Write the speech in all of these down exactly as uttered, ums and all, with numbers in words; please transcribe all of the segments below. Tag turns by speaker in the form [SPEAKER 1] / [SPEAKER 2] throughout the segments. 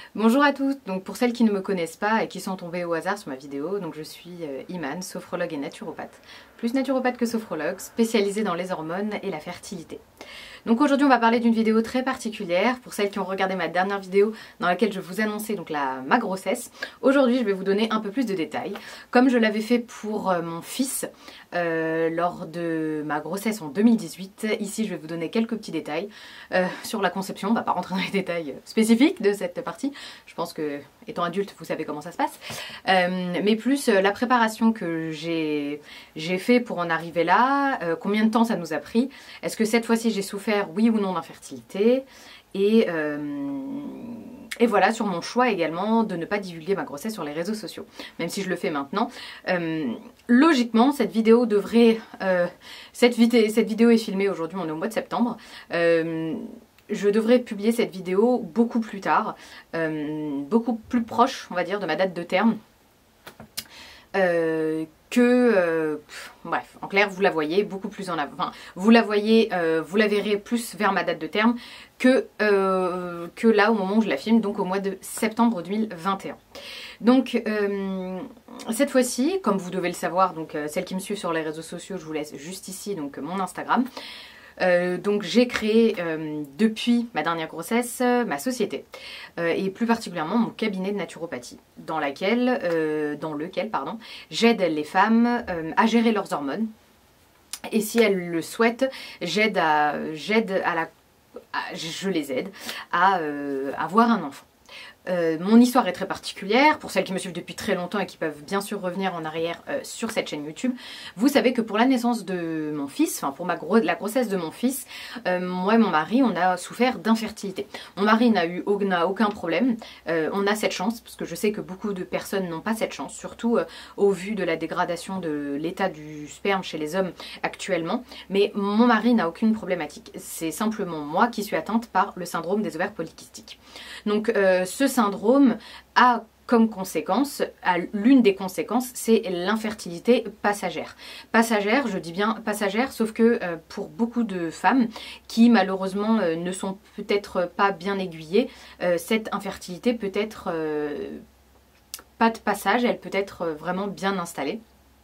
[SPEAKER 1] Bonjour à tous, donc pour celles qui ne me connaissent pas et qui sont tombées au hasard sur ma vidéo, donc je suis euh, Iman, sophrologue et naturopathe, plus naturopathe que sophrologue, spécialisée dans les hormones et la fertilité. Donc aujourd'hui on va parler d'une vidéo très particulière, pour celles qui ont regardé ma dernière vidéo dans laquelle je vous annonçais donc la, ma grossesse. Aujourd'hui je vais vous donner un peu plus de détails, comme je l'avais fait pour euh, mon fils euh, lors de ma grossesse en deux mille dix-huit. Ici je vais vous donner quelques petits détails euh, sur la conception, on va pas rentrer dans les détails spécifiques de cette partie, je pense que étant adulte vous savez comment ça se passe, euh, mais plus euh, la préparation que j'ai fait pour en arriver là, euh, combien de temps ça nous a pris, est-ce que cette fois-ci j'ai souffert oui ou non d'infertilité, et, euh, et voilà, sur mon choix également de ne pas divulguer ma grossesse sur les réseaux sociaux, même si je le fais maintenant. Euh, logiquement cette vidéo devrait, euh, cette, vidéo, cette vidéo est filmée aujourd'hui, on est au mois de septembre, euh, je devrais publier cette vidéo beaucoup plus tard, euh, beaucoup plus proche, on va dire, de ma date de terme. Euh, que, euh, bref, en clair, vous la voyez beaucoup plus en avant. Enfin, vous la voyez, euh, vous la verrez plus vers ma date de terme que, euh, que là, au moment où je la filme, donc au mois de septembre deux mille vingt et un. Donc, euh, cette fois-ci, comme vous devez le savoir, donc euh, celles qui me suivent sur les réseaux sociaux, je vous laisse juste ici, donc mon Instagram. Euh, donc j'ai créé euh, depuis ma dernière grossesse euh, ma société euh, et plus particulièrement mon cabinet de naturopathie dans, laquelle, euh, dans lequel pardon, j'aide les femmes euh, à gérer leurs hormones et si elles le souhaitent, j'aide à, j'aide à la, à, je les aide à euh, avoir un enfant. Euh, mon histoire est très particulière, pour celles qui me suivent depuis très longtemps et qui peuvent bien sûr revenir en arrière euh, sur cette chaîne YouTube. Vous savez que pour la naissance de mon fils, enfin pour ma gro la grossesse de mon fils, euh, moi et mon mari, on a souffert d'infertilité. Mon mari n'a eu n'a aucun problème, euh, on a cette chance, parce que je sais que beaucoup de personnes n'ont pas cette chance, surtout euh, au vu de la dégradation de l'état du sperme chez les hommes actuellement, mais mon mari n'a aucune problématique. C'est simplement moi qui suis atteinte par le syndrome des ovaires polykystiques. Donc euh, ce syndrome a comme conséquence, l'une des conséquences, c'est l'infertilité passagère. Passagère, je dis bien passagère, sauf que euh, pour beaucoup de femmes qui malheureusement euh, ne sont peut-être pas bien aiguillées, euh, cette infertilité peut être euh, pas de passage, elle peut être vraiment bien installée.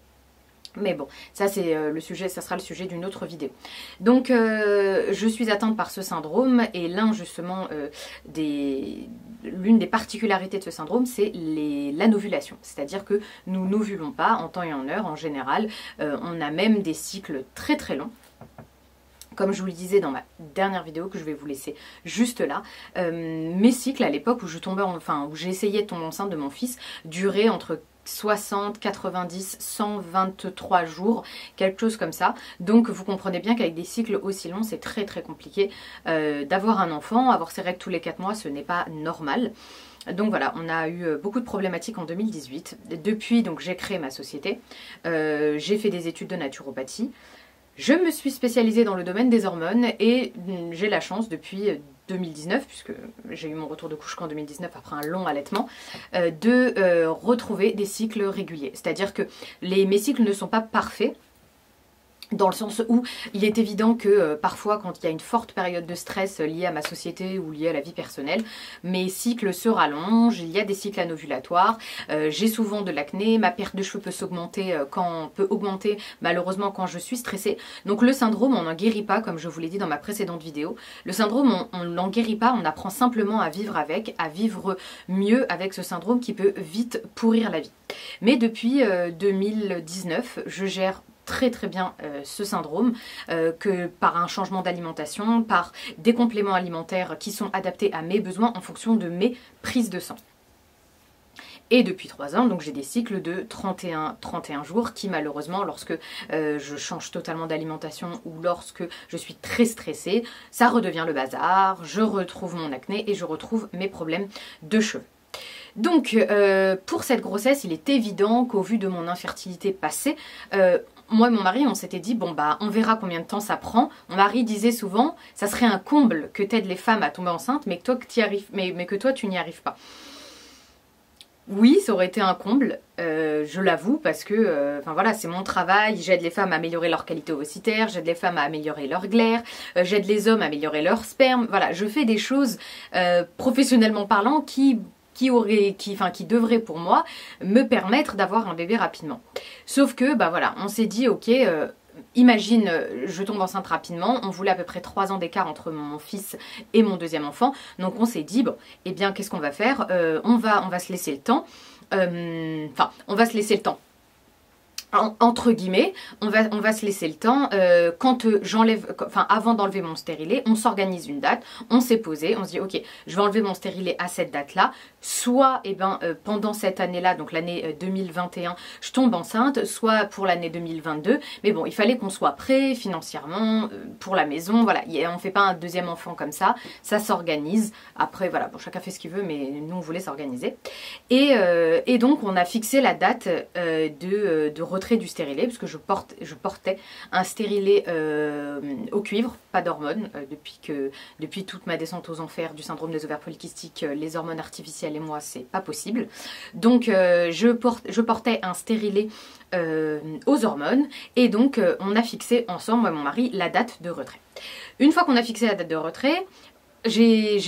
[SPEAKER 1] Mais bon, ça c'est euh, le sujet, ça sera le sujet d'une autre vidéo. Donc euh, je suis atteinte par ce syndrome et l'un justement euh, des l'une des particularités de ce syndrome, c'est l'anovulation. C'est-à-dire que nous n'ovulons pas en temps et en heure en général. Euh, on a même des cycles très très longs. Comme je vous le disais dans ma dernière vidéo que je vais vous laisser juste là, euh, mes cycles à l'époque où je tombais, en, enfin où j'essayais de tomber enceinte de mon fils duraient entre soixante, quatre-vingt-dix, cent vingt-trois jours, quelque chose comme ça. Donc vous comprenez bien qu'avec des cycles aussi longs, c'est très très compliqué euh, d'avoir un enfant. Avoir ses règles tous les quatre mois, ce n'est pas normal. Donc voilà, on a eu beaucoup de problématiques en deux mille dix-huit. Depuis, donc j'ai créé ma société, euh, j'ai fait des études de naturopathie. Je me suis spécialisée dans le domaine des hormones et j'ai la chance depuis deux mille dix-neuf, puisque j'ai eu mon retour de couche qu'en deux mille dix-neuf après un long allaitement, euh, de euh, retrouver des cycles réguliers. C'est-à-dire que les, mes cycles ne sont pas parfaits, dans le sens où il est évident que euh, parfois quand il y a une forte période de stress liée à ma société ou liée à la vie personnelle, mes cycles se rallongent, il y a des cycles anovulatoires, euh, j'ai souvent de l'acné, ma perte de cheveux peut s'augmenter euh, quand peut augmenter malheureusement quand je suis stressée. Donc le syndrome on n'en guérit pas, comme je vous l'ai dit dans ma précédente vidéo. Le syndrome on n'en guérit pas, on apprend simplement à vivre avec, à vivre mieux avec ce syndrome qui peut vite pourrir la vie. Mais depuis euh, deux mille dix-neuf, je gère très très bien euh, ce syndrome, euh, que par un changement d'alimentation, par des compléments alimentaires qui sont adaptés à mes besoins en fonction de mes prises de sang. Et depuis trois ans, donc j'ai des cycles de trente et un, trente et un jours qui malheureusement, lorsque euh, je change totalement d'alimentation ou lorsque je suis très stressée, ça redevient le bazar, je retrouve mon acné et je retrouve mes problèmes de cheveux. Donc euh, pour cette grossesse, il est évident qu'au vu de mon infertilité passée, euh, moi et mon mari on s'était dit bon bah on verra combien de temps ça prend. Mon mari disait souvent ça serait un comble que t'aides les femmes à tomber enceinte mais que toi, que, y arrives, mais, mais que toi tu n'y arrives pas. oui, ça aurait été un comble, euh, je l'avoue, parce que euh, enfin voilà, c'est mon travail, j'aide les femmes à améliorer leur qualité ovocytaire, j'aide les femmes à améliorer leur glaire, euh, j'aide les hommes à améliorer leur sperme, voilà, je fais des choses euh, professionnellement parlant qui... qui aurait, qui, enfin, qui devrait pour moi me permettre d'avoir un bébé rapidement. Sauf que, bah voilà, on s'est dit, ok, euh, imagine, je tombe enceinte rapidement, on voulait à peu près trois ans d'écart entre mon fils et mon deuxième enfant, donc on s'est dit, bon, eh bien, qu'est-ce qu'on va faire euh, on, va, on va se laisser le temps, euh, enfin, on va se laisser le temps. En, entre guillemets, on va, on va se laisser le temps, euh, quand euh, j'enlève, enfin avant d'enlever mon stérilet, on s'organise une date, on s'est posé, on se dit ok, je vais enlever mon stérilet à cette date-là, soit eh ben, euh, pendant cette année-là, donc l'année euh, deux mille vingt et un, je tombe enceinte, soit pour l'année deux mille vingt-deux, mais bon, il fallait qu'on soit prêt financièrement, euh, pour la maison, voilà, on ne fait pas un deuxième enfant comme ça, ça s'organise, après voilà, bon, chacun fait ce qu'il veut, mais nous on voulait s'organiser, et, euh, et donc on a fixé la date euh, de, euh, de retrait du stérilet, parce que je, porte, je portais un stérilet euh, au cuivre, pas d'hormones, euh, depuis, que, depuis toute ma descente aux enfers du syndrome des ovaires polykystiques, euh, les hormones artificielles et moi, c'est pas possible. Donc euh, je, porte, je portais un stérilet euh, aux hormones, et donc euh, on a fixé ensemble, moi et mon mari, la date de retrait. Une fois qu'on a fixé la date de retrait, j'ai...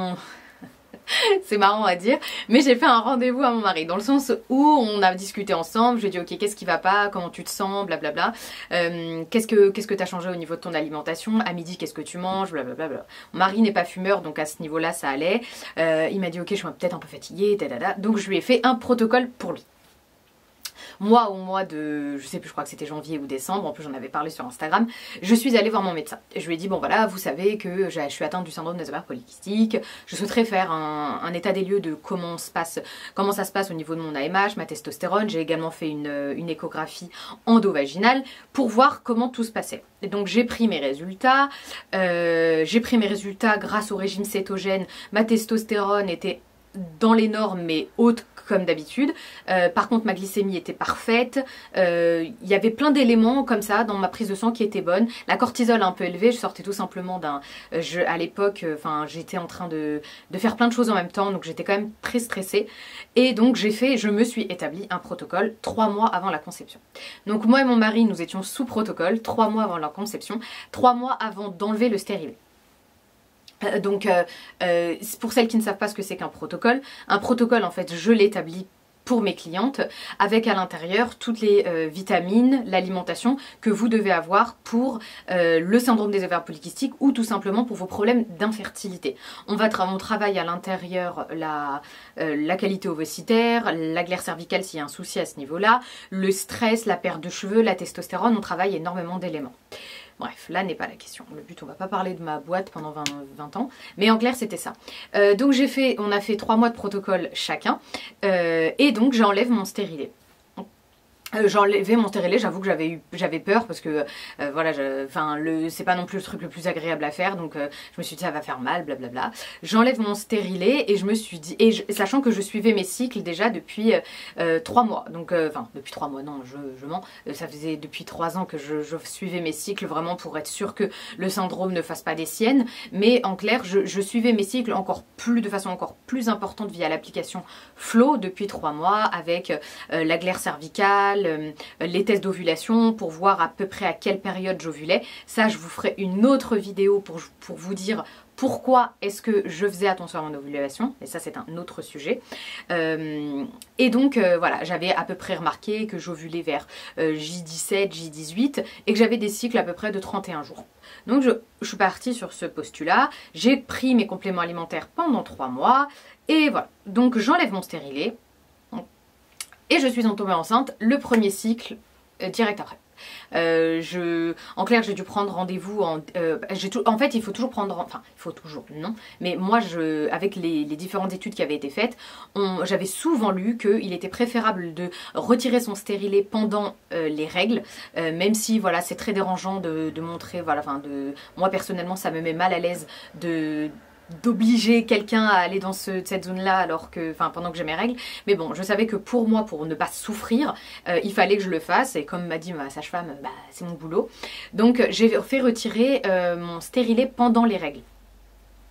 [SPEAKER 1] c'est marrant à dire, mais j'ai fait un rendez-vous à mon mari, dans le sens où on a discuté ensemble, je lui ai dit ok, qu'est-ce qui va pas, comment tu te sens, blablabla, euh, qu'est-ce que qu'est-ce que t'as changé au niveau de ton alimentation, à midi qu'est-ce que tu manges, blablabla. Mon mari n'est pas fumeur, donc à ce niveau-là ça allait, euh, il m'a dit ok, je suis peut-être un peu fatiguée, dadada. Donc je lui ai fait un protocole pour lui. Moi, au mois de, je sais plus, je crois que c'était janvier ou décembre, en plus j'en avais parlé sur Instagram, je suis allée voir mon médecin. Et je lui ai dit, bon voilà, vous savez que je suis atteinte du syndrome des ovaires polykystiques, je souhaiterais faire un, un état des lieux de comment, se passe, comment ça se passe au niveau de mon A M H, ma testostérone. J'ai également fait une, une échographie endovaginale pour voir comment tout se passait. Et donc j'ai pris mes résultats, euh, j'ai pris mes résultats grâce au régime cétogène, ma testostérone était dans les normes mais haute comme d'habitude, euh, par contre ma glycémie était parfaite, il euh, y avait plein d'éléments comme ça dans ma prise de sang qui étaient bonnes, la cortisol un peu élevée, je sortais tout simplement d'un, euh, à l'époque, enfin euh, j'étais en train de, de faire plein de choses en même temps, donc j'étais quand même très stressée, et donc j'ai fait, je me suis établi un protocole trois mois avant la conception. Donc moi et mon mari nous étions sous protocole, trois mois avant la conception, trois mois avant d'enlever le stérilet. Donc euh, euh, pour celles qui ne savent pas ce que c'est qu'un protocole, un protocole en fait je l'établis pour mes clientes avec à l'intérieur toutes les euh, vitamines, l'alimentation que vous devez avoir pour euh, le syndrome des ovaires polykystiques ou tout simplement pour vos problèmes d'infertilité. On va tra on travaille à l'intérieur la, euh, la qualité ovocitaire, la glaire cervicale s'il y a un souci à ce niveau-là, le stress, la perte de cheveux, la testostérone, on travaille énormément d'éléments. Bref, là n'est pas la question. Le but, on va pas parler de ma boîte pendant vingt, vingt ans. Mais en clair, c'était ça. Euh, donc j'ai fait, on a fait trois mois de protocole chacun. Euh, et donc j'enlève mon stérilet. Euh, J'enlevais mon stérilet, j'avoue que j'avais eu j'avais peur parce que euh, voilà, enfin le c'est pas non plus le truc le plus agréable à faire, donc euh, je me suis dit ça va faire mal, blablabla. J'enlève mon stérilet et je me suis dit, et je, sachant que je suivais mes cycles déjà depuis euh, trois mois, donc enfin euh, depuis trois mois, non, je, je mens, ça faisait depuis trois ans que je, je suivais mes cycles vraiment pour être sûre que le syndrome ne fasse pas des siennes, mais en clair, je, je suivais mes cycles encore plus de façon encore plus importante via l'application Flow depuis trois mois avec euh, la glaire cervicale, les tests d'ovulation pour voir à peu près à quelle période j'ovulais. Ça, je vous ferai une autre vidéo pour, pour vous dire pourquoi est-ce que je faisais attention à mon ovulation. Et ça, c'est un autre sujet. Euh, et donc, euh, voilà, j'avais à peu près remarqué que j'ovulais vers euh, J dix-sept, J dix-huit et que j'avais des cycles à peu près de trente et un jours. Donc, je, je suis partie sur ce postulat. J'ai pris mes compléments alimentaires pendant trois mois. Et voilà. Donc, j'enlève mon stérilet. Et je suis tombée enceinte le premier cycle euh, direct après. Euh, je, en clair, j'ai dû prendre rendez-vous. En, euh, en fait, il faut toujours prendre. Enfin, il faut toujours, non. Mais moi, je, avec les, les différentes études qui avaient été faites, j'avais souvent lu qu'il était préférable de retirer son stérilet pendant euh, les règles, euh, même si voilà, c'est très dérangeant de, de montrer. Voilà, enfin, de, moi personnellement, ça me met mal à l'aise de d'obliger quelqu'un à aller dans ce, cette zone-là alors que, enfin, pendant que j'ai mes règles. Mais bon, je savais que pour moi, pour ne pas souffrir, euh, il fallait que je le fasse. Et comme m'a dit ma sage-femme, bah, c'est mon boulot. Donc, j'ai fait retirer euh, mon stérilet pendant les règles.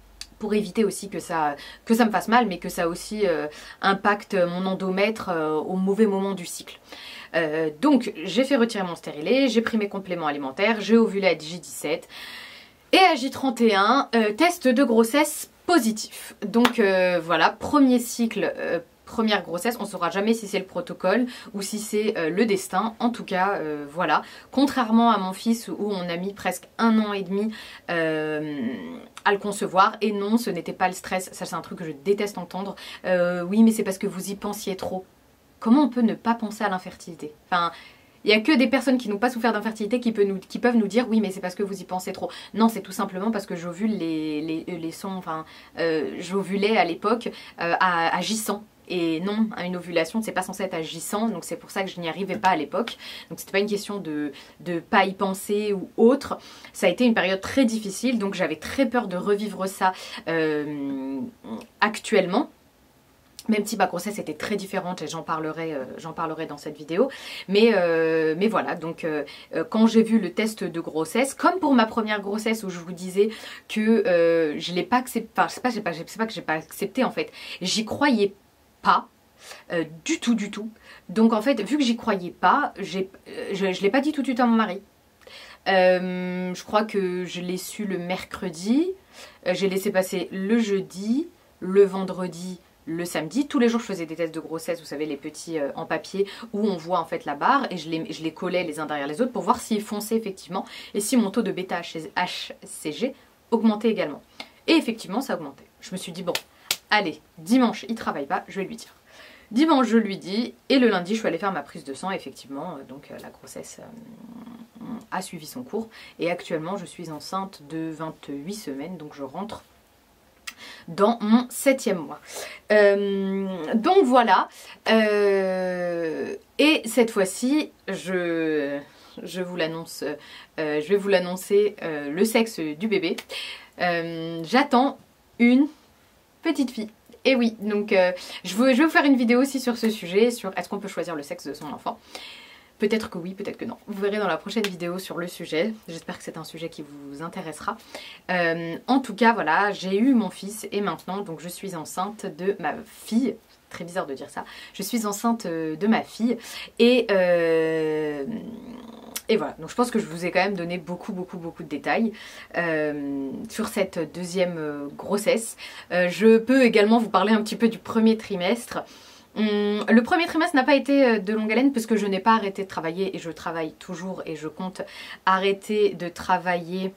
[SPEAKER 1] pour éviter aussi que ça, que ça me fasse mal, mais que ça aussi euh, impacte mon endomètre euh, au mauvais moment du cycle. Euh, donc j'ai fait retirer mon stérilet, j'ai pris mes compléments alimentaires, j'ai ovulé à J dix-sept et à J trente et un, euh, test de grossesse positif. Donc euh, voilà, premier cycle, euh, première grossesse, on ne saura jamais si c'est le protocole ou si c'est euh, le destin. En tout cas, euh, voilà. Contrairement à mon fils où on a mis presque un an et demi euh, à le concevoir. Et non, ce n'était pas le stress. Ça, c'est un truc que je déteste entendre. Euh, oui, mais c'est parce que vous y pensiez trop. Comment on peut ne pas penser à l'infertilité? Enfin... Il n'y a que des personnes qui n'ont pas souffert d'infertilité qui, peut nous, qui peuvent nous dire oui mais c'est parce que vous y pensez trop. Non, c'est tout simplement parce que j'ovule les, les, les sons, enfin euh, j'ovulais à l'époque euh, à, à J cent. Et non, une ovulation c'est pas censé être à J cent, donc c'est pour ça que je n'y arrivais pas à l'époque. Donc c'était pas une question de ne pas y penser ou autre. Ça a été une période très difficile, donc j'avais très peur de revivre ça euh, actuellement. Même si ma grossesse était très différente et j'en parlerai, euh, j'en parlerai dans cette vidéo. Mais, euh, mais voilà, donc euh, quand j'ai vu le test de grossesse, comme pour ma première grossesse où je vous disais que euh, je ne l'ai pas accepté, enfin je sais pas, je sais pas, je sais pas que j'ai pas accepté en fait, j'y croyais pas. Euh, du tout, du tout. Donc en fait, vu que j'y croyais pas, j'ai, euh, je ne l'ai pas dit tout de suite à mon mari. Euh, je crois que je l'ai su le mercredi, euh, j'ai laissé passer le jeudi, le vendredi, le samedi. Tous les jours je faisais des tests de grossesse, vous savez les petits euh, en papier où on voit en fait la barre et je les, je les collais les uns derrière les autres pour voir s'ils fonçaient effectivement et si mon taux de bêta H C G augmentait également. Et effectivement ça augmentait. Je me suis dit bon, allez, dimanche il travaille pas, je vais lui dire. Dimanche je lui dis et le lundi je suis allée faire ma prise de sang effectivement, euh, donc euh, la grossesse euh, a suivi son cours et actuellement je suis enceinte de vingt-huit semaines donc je rentre dans mon septième mois. Euh, donc voilà. Euh, et cette fois-ci, je, je vous l'annonce, euh, je vais vous l'annoncer, euh, le sexe du bébé. Euh, J'attends une petite fille. Et oui, donc euh, je, veux, je vais vous faire une vidéo aussi sur ce sujet, sur est-ce qu'on peut choisir le sexe de son enfant. Peut-être que oui, peut-être que non. Vous verrez dans la prochaine vidéo sur le sujet. J'espère que c'est un sujet qui vous intéressera. Euh, en tout cas, voilà, j'ai eu mon fils et maintenant, donc je suis enceinte de ma fille. Très bizarre de dire ça. Je suis enceinte de ma fille. Et, euh, et voilà, donc je pense que je vous ai quand même donné beaucoup, beaucoup, beaucoup de détails euh, sur cette deuxième grossesse. Euh, je peux également vous parler un petit peu du premier trimestre. Hum, le premier trimestre n'a pas été de longue haleine puisque je n'ai pas arrêté de travailler et je travaille toujours et je compte arrêter de travailler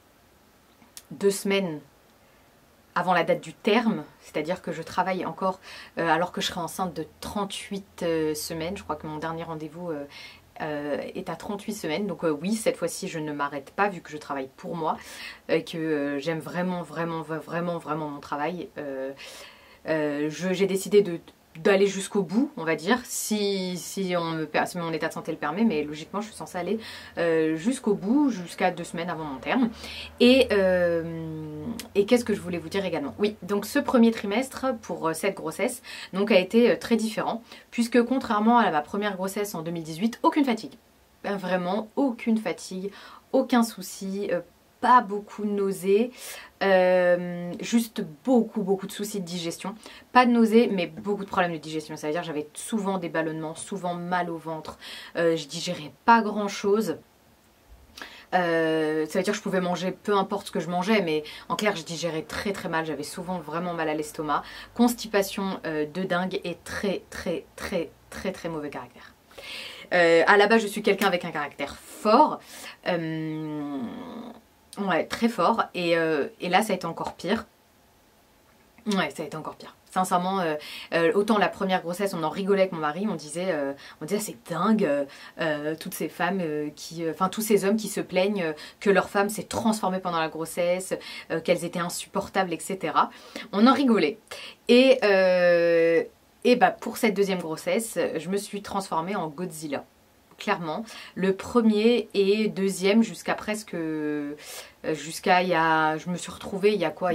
[SPEAKER 1] deux semaines avant la date du terme, c'est-à-dire que je travaille encore euh, alors que je serai enceinte de trente-huit euh, semaines. Je crois que mon dernier rendez-vous euh, euh, est à trente-huit semaines. Donc euh, oui, cette fois-ci je ne m'arrête pas vu que je travaille pour moi et que euh, j'aime vraiment, vraiment, vraiment, vraiment mon travail. Euh, euh, j'ai décidé de d'aller jusqu'au bout, on va dire, si, si, on me, si mon état de santé le permet, mais logiquement je suis censée aller euh, jusqu'au bout, jusqu'à deux semaines avant mon terme. Et, euh, et qu'est-ce que je voulais vous dire également? Oui, donc ce premier trimestre pour cette grossesse donc, a été très différent, puisque contrairement à ma première grossesse en deux mille dix-huit, aucune fatigue. Ben, vraiment, aucune fatigue, aucun souci, euh, pas beaucoup de nausées, euh, juste beaucoup beaucoup de soucis de digestion, pas de nausées mais beaucoup de problèmes de digestion, ça veut dire que j'avais souvent des ballonnements, souvent mal au ventre, euh, je digérais pas grand chose. Euh, ça veut dire que je pouvais manger peu importe ce que je mangeais, mais en clair je digérais très très mal, j'avais souvent vraiment mal à l'estomac, constipation euh, de dingue et très très très très très mauvais caractère. Euh, à la base je suis quelqu'un avec un caractère fort, euh, ouais, très fort. Et, euh, et là, ça a été encore pire. Ouais, ça a été encore pire. Sincèrement, euh, euh, autant la première grossesse, on en rigolait avec mon mari, on disait, euh, on disait c'est dingue, euh, euh, toutes ces femmes euh, qui, enfin euh, tous ces hommes qui se plaignent euh, que leur femme s'est transformée pendant la grossesse, euh, qu'elles étaient insupportables, et cetera. On en rigolait. Et, euh, et bah, pour cette deuxième grossesse, je me suis transformée en Godzilla. Clairement, le premier et deuxième jusqu'à presque, euh, jusqu'à il y a, je me suis retrouvée il y a quoi, il y a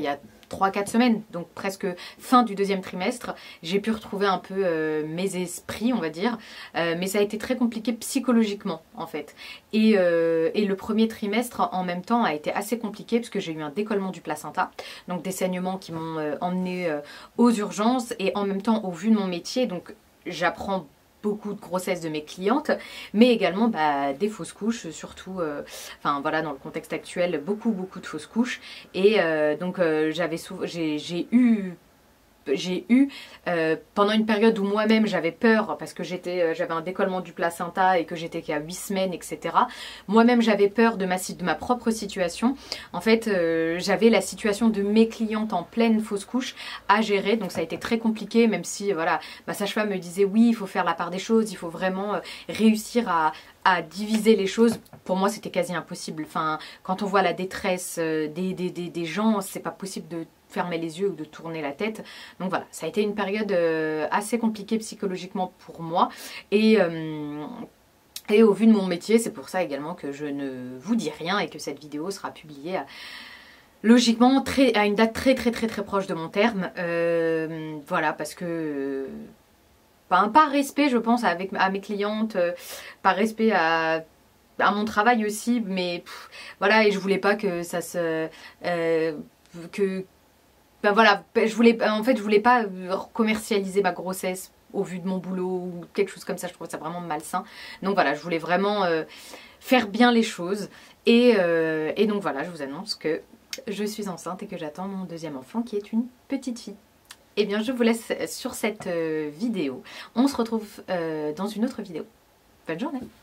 [SPEAKER 1] trois quatre semaines, donc presque fin du deuxième trimestre, j'ai pu retrouver un peu euh, mes esprits, on va dire, euh, mais ça a été très compliqué psychologiquement en fait. Et, euh, et le premier trimestre en même temps a été assez compliqué parce que j'ai eu un décollement du placenta, donc des saignements qui m'ont euh, emmené euh, aux urgences, et en même temps au vu de mon métier, donc j'apprends beaucoup de grossesse de mes clientes, mais également bah, des fausses couches, surtout, euh, enfin voilà, dans le contexte actuel, beaucoup beaucoup de fausses couches, et euh, donc euh, j'avais souvent, j'ai j'ai eu j'ai eu euh, pendant une période où moi-même j'avais peur parce que j'étais, euh, j'avais un décollement du placenta et que j'étais qu'à huit semaines, et cetera. Moi-même j'avais peur de ma, de ma propre situation. En fait, euh, j'avais la situation de mes clientes en pleine fausse couche à gérer, donc ça a été très compliqué, même si voilà, ma sage-femme me disait oui, il faut faire la part des choses, il faut vraiment euh, réussir à à diviser les choses. Pour moi c'était quasi impossible. Enfin, quand on voit la détresse euh, des, des, des, des gens, c'est pas possible de fermer les yeux ou de tourner la tête. Donc voilà, ça a été une période euh, assez compliquée psychologiquement pour moi, et euh, et au vu de mon métier, c'est pour ça également que je ne vous dis rien et que cette vidéo sera publiée à, logiquement très, à une date très très très très proche de mon terme. Euh, voilà, parce que Enfin, par respect, je pense, avec, à mes clientes, euh, par respect à, à mon travail aussi, mais pff, voilà, et je voulais pas que ça se... Euh, que... Ben voilà, je voulais, en fait, je voulais pas commercialiser ma grossesse au vu de mon boulot ou quelque chose comme ça, je trouve ça vraiment malsain. Donc voilà, je voulais vraiment euh, faire bien les choses, et, euh, et donc voilà, je vous annonce que je suis enceinte et que j'attends mon deuxième enfant qui est une petite fille. Eh bien, je vous laisse sur cette euh, vidéo. On se retrouve euh, dans une autre vidéo. Bonne journée!